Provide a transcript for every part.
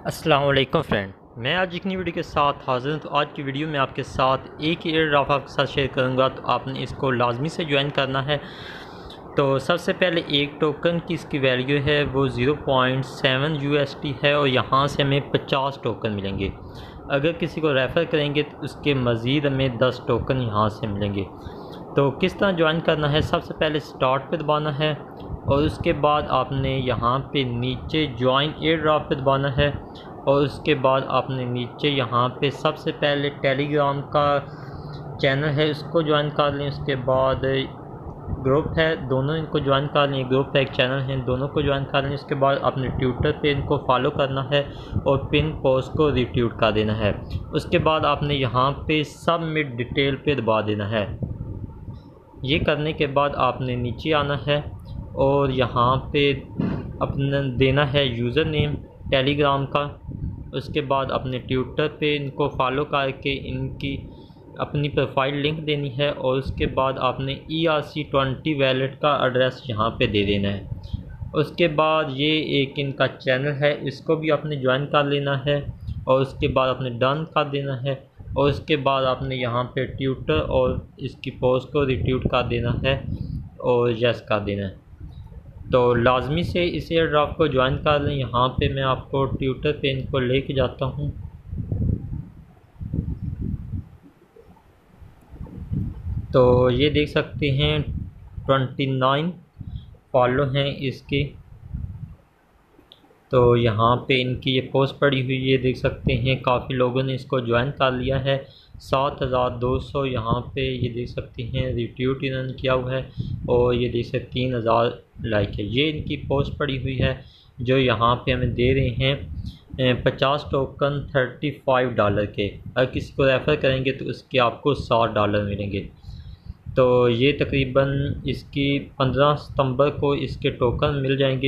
अस्सलाम वालेकुम फ्रेंड, मैं आज एक नई वीडियो के साथ हाज़िर हूँ। तो आज की वीडियो में आपके साथ एक एयर ड्रॉप आपके साथ शेयर करूँगा। तो आपने इसको लाजमी से ज्वाइन करना है। तो सबसे पहले एक टोकन की इसकी वैल्यू है वो 0.7 USD है और यहाँ से हमें 50 टोकन मिलेंगे। अगर किसी को रेफ़र करेंगे तो उसके मज़ीद हमें 10 टोकन यहाँ से मिलेंगे। तो किस तरह ज्वाइन करना है, सबसे पहले स्टार्ट पे दबाना है और उसके बाद आपने यहाँ पे नीचे ज्वाइन एयर ड्रॉप पे दबाना है और उसके बाद आपने नीचे यहाँ पे सबसे पहले टेलीग्राम का चैनल है उसको ज्वाइन कर लें। उसके बाद ग्रुप है, दोनों इनको ज्वाइन कर लें। ग्रुप है, एक चैनल है, दोनों को ज्वाइन कर लें। उसके बाद आपने ट्विटर पे इनको फॉलो करना है और पिन पोस्ट को रिट्वीट कर देना है। उसके बाद आपने यहाँ पे सबमिट डिटेल पे दबा देना है। ये करने के बाद आपने नीचे आना है और यहाँ पे अपना देना है यूज़र नेम टेलीग्राम का। उसके बाद अपने ट्विटर पे इनको फॉलो करके इनकी अपनी प्रोफाइल लिंक देनी है और उसके बाद आपने ERC20 वैलेट का एड्रेस यहाँ पे दे देना है। उसके बाद ये एक इनका चैनल है, इसको भी आपने ज्वाइन कर लेना है और उसके बाद आपने डन कर देना है और उसके बाद आपने यहाँ पे ट्विटर और इसकी पोस्ट को रिट्वीट कर देना है और यस कर देना है। तो लाजमी से इस एयर ड्रॉप को ज्वाइन कर लें। यहाँ पे मैं आपको ट्विटर पे इनको लेके जाता हूँ। तो ये देख सकते हैं 29 फॉलो हैं इसके। तो यहाँ पे इनकी ये पोस्ट पड़ी हुई है, देख सकते हैं काफ़ी लोगों ने इसको ज्वाइन कर लिया है। 7200 यहाँ पे ये देख सकते हैं रिट्वीट इन्होंने किया हुआ है और ये देख सकते 3000 लाइक है। ये इनकी पोस्ट पड़ी हुई है जो यहाँ पे हमें दे रहे हैं 50 टोकन $35 के। अगर किसी को रेफ़र करेंगे तो उसके आपको $60 मिलेंगे। तो ये तकरीबन इसकी 15 सितंबर को इसके टोकन मिल जाएंगे।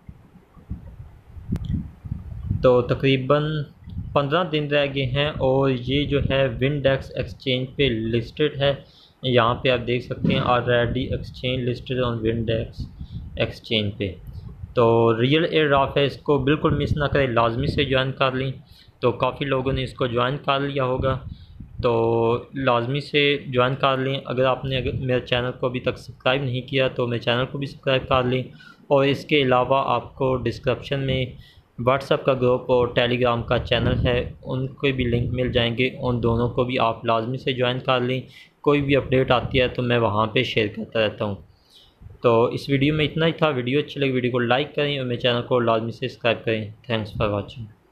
तो तकरीबन 15 दिन रह गए हैं और ये जो है विंडेक्स एक्सचेंज पे लिस्टेड है। यहाँ पे आप देख सकते हैं already exchange listed on Windex exchange पे। तो रियल एयर ड्रॉप है, इसको बिल्कुल मिस ना करें, लाजमी से ज्वाइन कर लें। तो काफ़ी लोगों ने इसको ज्वाइन कर लिया होगा, तो लाजमी से ज्वाइन कर लें। अगर मेरे चैनल को अभी तक सब्सक्राइब नहीं किया तो मेरे चैनल को भी सब्सक्राइब कर लें। और इसके अलावा आपको डिस्क्रिप्शन में व्हाट्सएप का ग्रुप और टेलीग्राम का चैनल है, उनके भी लिंक मिल जाएंगे। उन दोनों को भी आप लाजमी से ज्वाइन कर लें। कोई भी अपडेट आती है तो मैं वहाँ पे शेयर करता रहता हूँ। तो इस वीडियो में इतना ही था। वीडियो अच्छी लगी वीडियो को लाइक करें और मेरे चैनल को लाजमी से सब्सक्राइब करें। Thanks for watching.